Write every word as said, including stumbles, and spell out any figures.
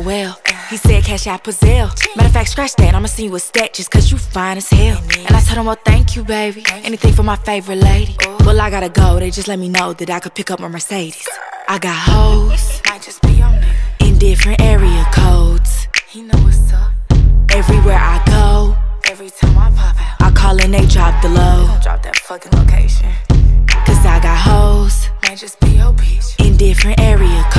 well. He said cash out Pazelle. Matter of fact, scratch that, I'ma send you a stat just cause you fine as hell. And I told him, well, thank you, baby. Anything for my favorite lady. Well, I gotta go, they just let me know that I could pick up my Mercedes. I got hoes, might just be your nigga, in different area codes. He know what's up. Everywhere I go, every time I pop out, I call and they drop the low. They gon' drop that fucking location. Cause I got hoes, might just be your bitch, in different area codes.